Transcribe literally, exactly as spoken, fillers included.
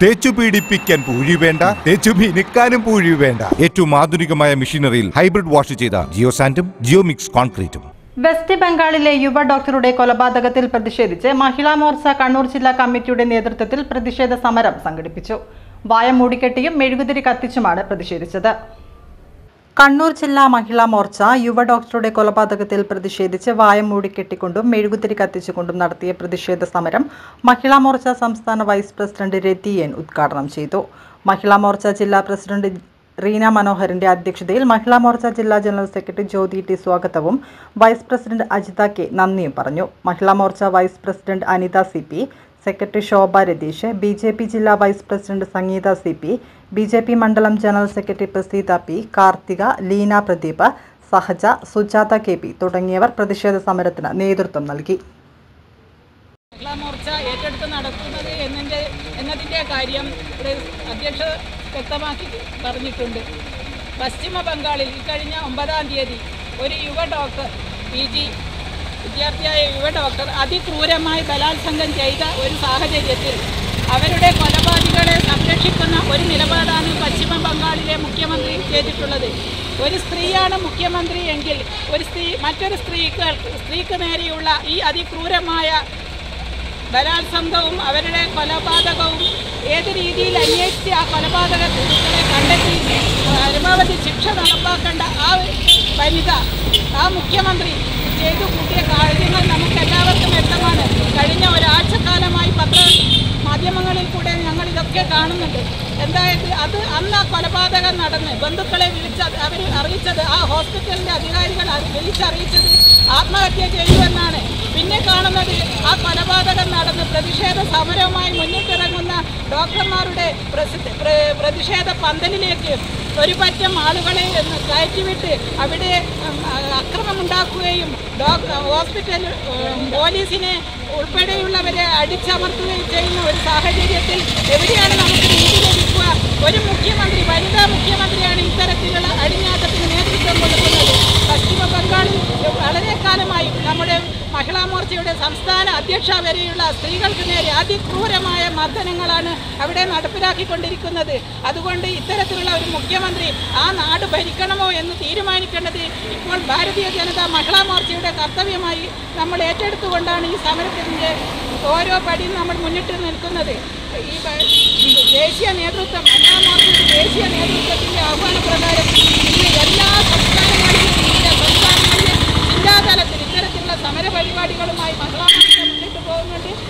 തേച്ചു പീഡിപ്പിക്കാൻ പൂഴി വേണ്ട, തേച്ചു മിനുക്കാനും പൂഴി വേണ്ട. ഏറ്റവും ആധുനികമായ മെഷീനറിയിൽ ഹൈബ്രിഡ് വാഷ് ചെയ്ത ജിയോസാൻഡും ജിയോമിക്സ് കോൺക്രീറ്റും. വെസ്റ്റ് ബംഗാളിലെ യുവ ഡോക്ടറുടെ കൊലപാതകത്തിൽ പ്രതിഷേധിച്ച് മഹിളാ മോർച്ച കണ്ണൂർ ജില്ലാ കമ്മിറ്റിയുടെ നേതൃത്വത്തിൽ പ്രതിഷേധ സമരം സംഘടിപ്പിച്ചു. വായ മൂടിക്കെട്ടിയും മെഴുകുതിരി കത്തിച്ചുമാണ് പ്രതിഷേധിച്ചത്. കണ്ണൂർ ജില്ലാ മഹിളാ മോർച്ച യുവ ഡോക്ടറുടെ കൊലപാതകത്തിൽ പ്രതിഷേധിച്ച് വായ മൂടിക്കെട്ടിക്കൊണ്ടും മെഴുകുതിരി കത്തിച്ചുകൊണ്ടും നടത്തിയ പ്രതിഷേധ സമരം മഹിളാ മോർച്ച സംസ്ഥാന വൈസ് പ്രസിഡന്റ് രതി എൻ ഉദ്ഘാടനം ചെയ്തു. മഹിളാ മോർച്ച ജില്ലാ പ്രസിഡന്റ് റീന മനോഹറിന്റെ അധ്യക്ഷതയിൽ മഹിളാ മോർച്ച ജില്ലാ ജനറൽ സെക്രട്ടറി ജ്യോതി ടി സ്വാഗതവും വൈസ് പ്രസിഡന്റ് അജിത കെ നന്ദിയും പറഞ്ഞു. Mahila Morcha vice president Anitha C P, secretary Shobha Ratheesh, B J P ജില്ലാ vice president Sangeetha C P, B J P മണ്ഡലം general secretary Praseetha P, Karthika, Leena Pradeep, Sahaja, Sujatha K P തുടങ്ങിയവർ പ്രതിഷേധ സമരത്തിന് നേതൃത്വം നൽകി. മഹിളാ മോർച്ച ഏറ്റെടുത്ത് നടത്തുന്നത് എന്നതിൻ്റെ എന്നതിൻ്റെ കാര്യം അധ്യക്ഷ വ്യക്തമാക്കി പറഞ്ഞിട്ടുണ്ട്. പശ്ചിമ ബംഗാളിൽ ഇക്കഴിഞ്ഞ ഒമ്പതാം തീയതി ഒരു യുവ ഡോക്ടർ, പി ജി വിദ്യാർത്ഥിയായ യുവ ഡോക്ടർ അതിക്രൂരമായി ബലാത്സംഗം ചെയ്ത ഒരു സാഹചര്യത്തിൽ അവരുടെ കൊലപാതകളെ സംരക്ഷിക്കുന്ന ഒരു നിലപാടാണ് പശ്ചിമ ബംഗാളിലെ മുഖ്യമന്ത്രി ചെയ്തിട്ടുള്ളത്. ഒരു സ്ത്രീയാണ് മുഖ്യമന്ത്രി എങ്കിൽ ഒരു സ്ത്രീ മറ്റൊരു സ്ത്രീക്ക് സ്ത്രീക്ക് നേരെയുള്ള ഈ അതിക്രൂരമായ ബലാത്സംഗവും അവരുടെ കൊലപാതകവും ഏത് രീതിയിൽ അന്വേഷിച്ച് ആ കൊലപാതകങ്ങളെ കണ്ടെത്തി പരമാവധി ശിക്ഷ നടപ്പാക്കേണ്ട ആ വനിത, ആ മുഖ്യമന്ത്രി ചെയ്തു കൂട്ടിയ കാര്യങ്ങൾ നമുക്ക് എല്ലാവർക്കും വ്യക്തമാണ്. കഴിഞ്ഞ ഒരാഴ്ചക്കാലമായി പത്ര മാധ്യമങ്ങളിൽ കൂടെ ഞങ്ങൾ ഇതൊക്കെ കാണുന്നുണ്ട്. എന്തായത് അത് അന്ന് ആ കൊലപാതകം നടന്ന് ബന്ധുക്കളെ വിളിച്ച് അവർ അറിയിച്ചത്, ആ ഹോസ്പിറ്റലിൻ്റെ അധികാരികൾ വിളിച്ചറിയിച്ചത് ആത്മഹത്യ ചെയ്യുമെന്നാണ്. പിന്നെ കാണുന്നത് ആ കൊലപാതകം നടന്ന് പ്രതിഷേധ സമരവുമായി മുന്നിട്ടിറങ്ങുന്ന ഡോക്ടർമാരുടെ പ്രതിഷേധ പന്തലിലേക്ക് ഒരു പറ്റം ആളുകളെ കയറ്റിവിട്ട് അവിടെ അക്രമമുണ്ടാക്കുകയും ഹോസ്പിറ്റൽ പോലീസിനെ ഉൾപ്പെടെയുള്ളവരെ അടിച്ചമർത്തുകയും ചെയ്യുന്ന ഒരു സാഹചര്യത്തിൽ എവിടെയാണ് നമുക്ക് നീതി ലഭിക്കുക? ഒരു മുഖ്യമന്ത്രി, വനിതാ മുഖ്യമന്ത്രിയാണ് ഇത്തരത്തിലുള്ള അടിഞ്ഞാട്ടത്തിന് നേതൃത്വം കൊടുക്കുന്നത്. പശ്ചിമ ബംഗാളിൽ വളരെ കാലമായി നമ്മുടെ മഹിളാ മോർച്ചയുടെ സംസ്ഥാന അധ്യക്ഷ വരെയുള്ള സ്ത്രീകൾക്ക് നേരെ അതിക്രൂരമായ മർദ്ദനങ്ങളാണ് അവിടെ നടപ്പിലാക്കിക്കൊണ്ടിരിക്കുന്നത്. അതുകൊണ്ട് ഇത്തരത്തിലുള്ള ഒരു മുഖ്യമന്ത്രി ആ നാട് ഭരിക്കണമോ എന്ന് തീരുമാനിക്കേണ്ടത് ഇപ്പോൾ ഭാരതീയ ജനതാ മഹിളാ മോർച്ചയുടെ കർത്തവ്യമായി നമ്മൾ ഏറ്റെടുത്തുകൊണ്ടാണ് ഈ സമരത്തിൻ്റെ ഓരോ പടിയും നമ്മൾ മുന്നിട്ട് നിൽക്കുന്നത്. ഈ ദേശീയ നേതൃത്വം, മഹിളാ മോർച്ചയുടെ ദേശീയ നേതൃത്വത്തിൻ്റെ ആഹ്വാനപ്രകാരം ഇന്ന് എല്ലാ സംസ്ഥാനങ്ങളിലും സംസ്ഥാനങ്ങളിലെ ജില്ലാതലത്തിൽ ഇത്തരത്തിലുള്ള സമര പരിപാടികളുമായി മഹിളാ മോർച്ച മുന്നിട്ട് പോകുന്നുണ്ട്.